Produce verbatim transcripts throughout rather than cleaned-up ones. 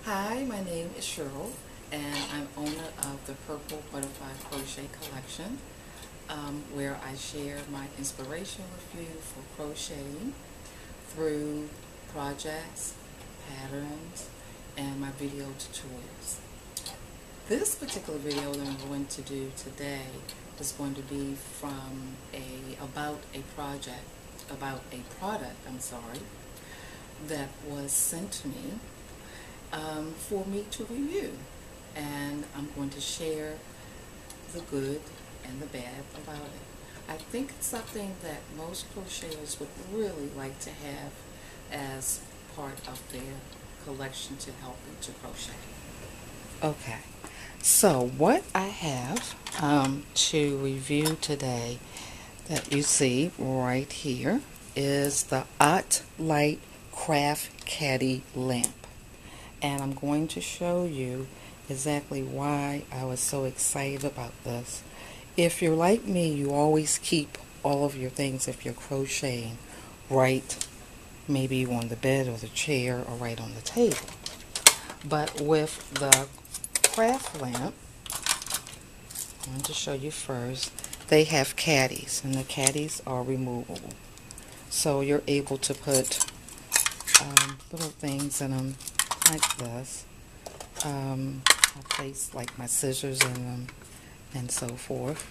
Hi, my name is Cheryl, and I'm owner of the Purple Butterfly Crochet Collection, um, where I share my inspiration with you for crocheting through projects, patterns, and my video tutorials. This particular video that I'm going to do today is going to be from a about a project, about a product, I'm sorry, that was sent to me um, for me to review. And I'm going to share the good and the bad about it. I think it's something that most crocheters would really like to have as part of their collection to help them to crochet. Okay, so what I have um, to review today that you see right here is the Ottlite Craft Caddy lamp. And I'm going to show you exactly why I was so excited about this. If you're like me, you always keep all of your things, if you're crocheting, right maybe on the bed or the chair or right on the table. But with the craft lamp, I'm going to show you first, they have caddies, and the caddies are removable. So you're able to put um, little things in them like this. Um, I place like my scissors in them and so forth.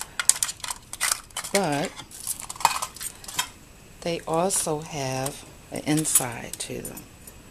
But they also have an inside to them.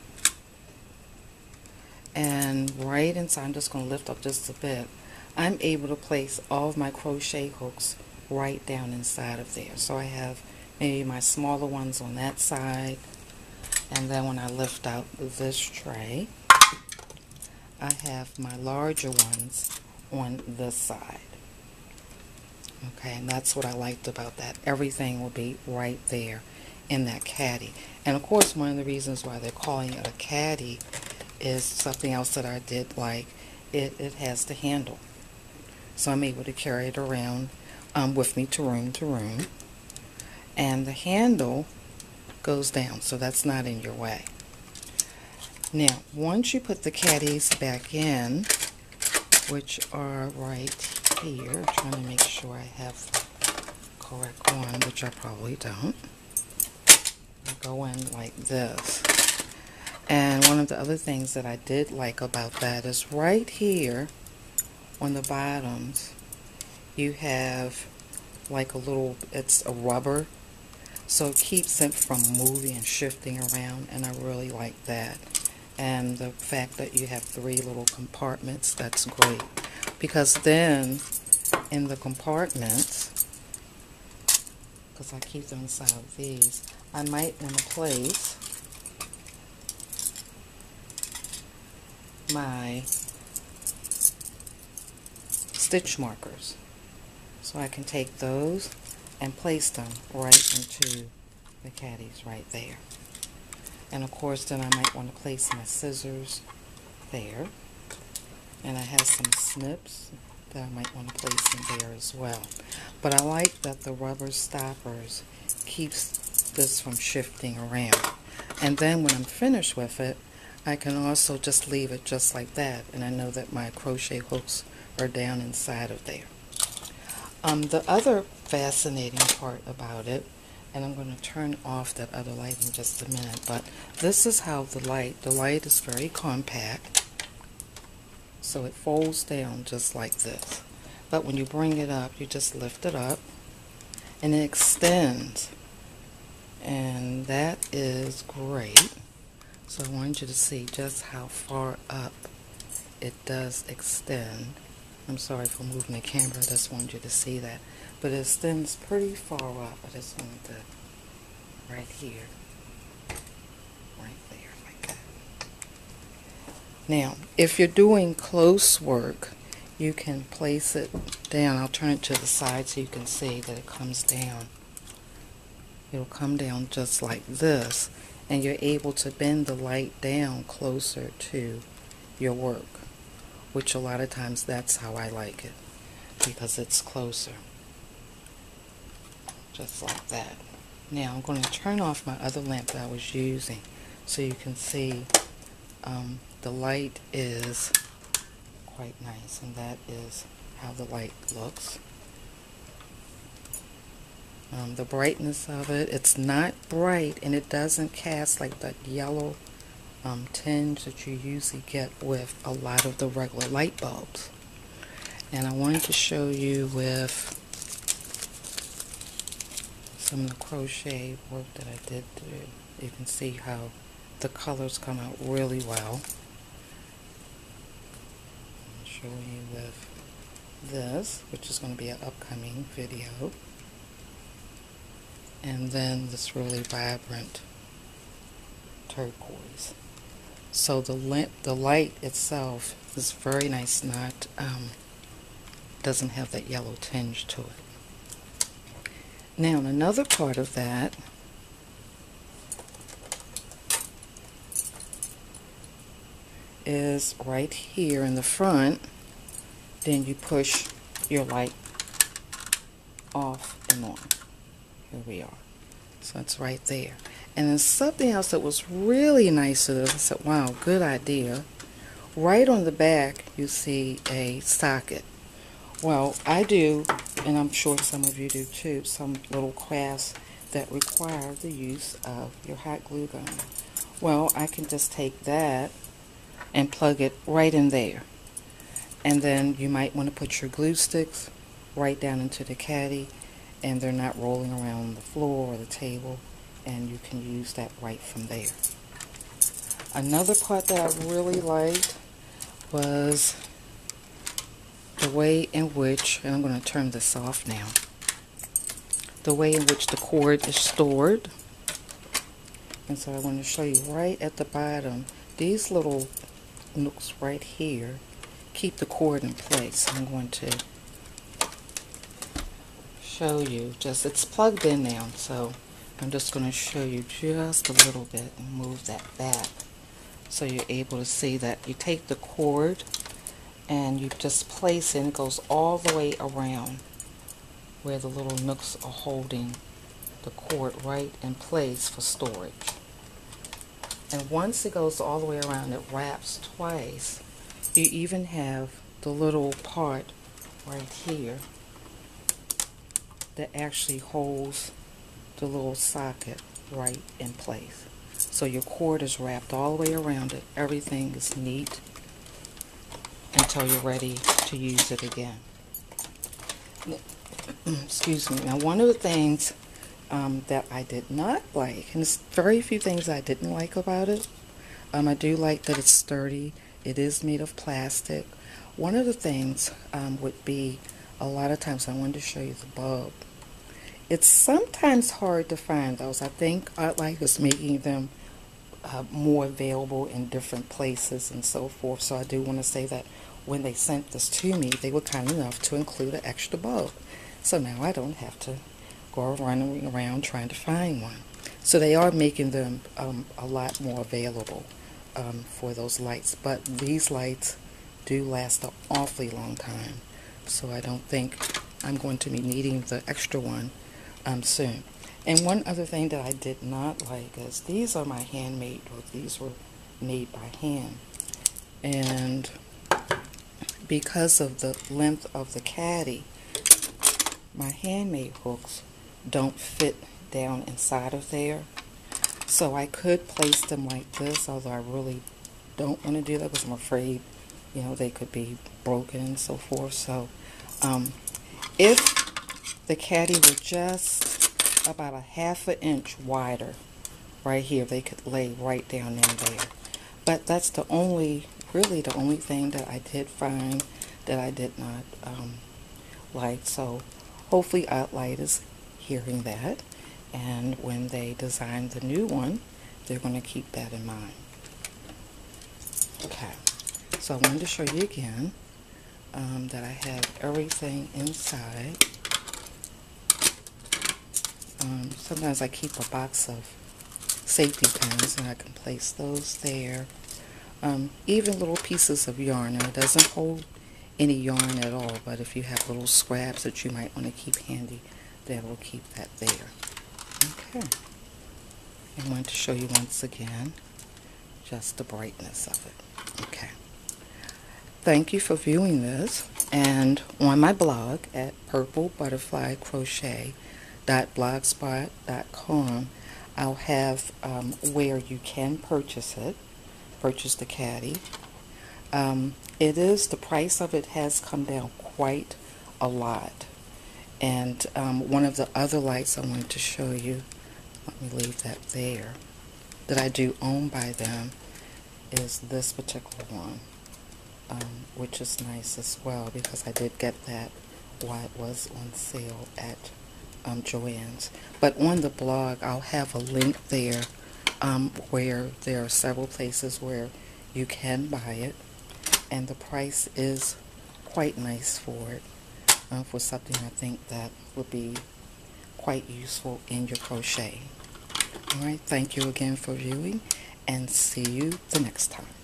And right inside, I'm just going to lift up just a bit, I'm able to place all of my crochet hooks right down inside of there. So I have maybe my smaller ones on that side, and then when I lift out this tray, I have my larger ones on this side. Okay, and that's what I liked about that. Everything will be right there in that caddy. And of course, one of the reasons why they're calling it a caddy is something else that I did like. It, it has the handle. So I'm able to carry it around um, with me to room to room. And the handle goes down, so that's not in your way. Now, once you put the caddies back in, which are right here, trying to make sure I have the correct one, which I probably don't. I go in like this. And one of the other things that I did like about that is right here on the bottoms, you have like a little, it's a rubber, so it keeps it from moving and shifting around, and I really like that. And the fact that you have three little compartments, that's great. Because then, in the compartments, because I keep them inside of these, I might want to place my stitch markers. So I can take those and place them right into the caddies right there. And of course, then I might want to place my scissors there. And I have some snips that I might want to place in there as well. But I like that the rubber stoppers keeps this from shifting around. And then when I'm finished with it, I can also just leave it just like that. And I know that my crochet hooks are down inside of there. Um, the other fascinating part about it, and I'm going to turn off that other light in just a minute, but this is how the light, the light is very compact, so it folds down just like this. But when you bring it up, you just lift it up, and it extends, and that is great. So I want you to see just how far up it does extend. I'm sorry for moving the camera, I just wanted you to see that. But it extends pretty far up. I just wanted to, right here, right there, like that. Now, if you're doing close work, you can place it down. I'll turn it to the side so you can see that it comes down. It'll come down just like this, and you're able to bend the light down closer to your work, which a lot of times that's how I like it, because it's closer. Just like that. Now I'm going to turn off my other lamp that I was using so you can see Um, the light is quite nice, and that is how the light looks. Um, the brightness of it, it's not bright, and it doesn't cast like that yellow um, tinge that you usually get with a lot of the regular light bulbs. And I wanted to show you with some of the crochet work that I did do. You can see how the colors come out really well. I'll show you with this, which is going to be an upcoming video. And then this really vibrant turquoise. So the lamp, the light itself is very nice, not um, doesn't have that yellow tinge to it. Now another part of that is right here in the front. Then you push your light off and on. Here we are. So it's right there. And then something else that was really nice to this, I said, wow, good idea. Right on the back, you see a socket. Well, I do, and I'm sure some of you do too, some little crafts that require the use of your hot glue gun. Well, I can just take that and plug it right in there. And then you might want to put your glue sticks right down into the caddy, and they're not rolling around the floor or the table, and you can use that right from there. Another part that I really liked was the way in which, and I'm going to turn this off now, the way in which the cord is stored. And so I want to show you right at the bottom, these little nooks right here keep the cord in place. I'm going to show you, just it's plugged in now, so I'm just going to show you just a little bit and move that back so you're able to see that you take the cord and you just place it, and it goes all the way around where the little nooks are holding the cord right in place for storage. And once it goes all the way around, it wraps twice. You even have the little part right here that actually holds the little socket right in place. So your cord is wrapped all the way around it. Everything is neat until you're ready to use it again. Excuse me. Now, one of the things um, that I did not like, and there's very few things I didn't like about it. Um, I do like that it's sturdy. It is made of plastic. One of the things um, would be, a lot of times I wanted to show you the bulb. It's sometimes hard to find those. I think Ottlite is making them uh, more available in different places and so forth. So I do want to say that when they sent this to me, they were kind enough to include an extra bulb. So now I don't have to go running around trying to find one. So they are making them um, a lot more available um, for those lights. But these lights do last an awfully long time. So I don't think I'm going to be needing the extra one um, soon. And one other thing that I did not like is these are my handmade, or these were made by hand. And because of the length of the caddy, my handmade hooks don't fit down inside of there. So I could place them like this, although I really don't want to do that because I'm afraid, you know, they could be broken and so forth. So um, if the caddy were just about a half an inch wider right here, they could lay right down in there. But that's the only, really the only thing that I did find that I did not um, like. So hopefully Ottlite is hearing that, and when they design the new one, they're going to keep that in mind. Okay, so I wanted to show you again um, that I have everything inside. Um, sometimes I keep a box of safety pins, and I can place those there. Um, even little pieces of yarn. Now, it doesn't hold any yarn at all, but if you have little scraps that you might want to keep handy, that will keep that there. Okay. I want to show you once again just the brightness of it. Okay. Thank you for viewing this, and on my blog at purple butterfly crochet dot blogspot dot com I'll have um, where you can purchase it, purchase the caddy. Um, it is, the price of it has come down quite a lot. And um, one of the other lights I wanted to show you, let me leave that there, that I do own by them, is this particular one. Um, which is nice as well, because I did get that while it was on sale at um, Joann's. But on the blog, I'll have a link there um, where there are several places where you can buy it, and the price is quite nice for it, uh, for something I think that would be quite useful in your crochet. Alright, thank you again for viewing, and see you the next time.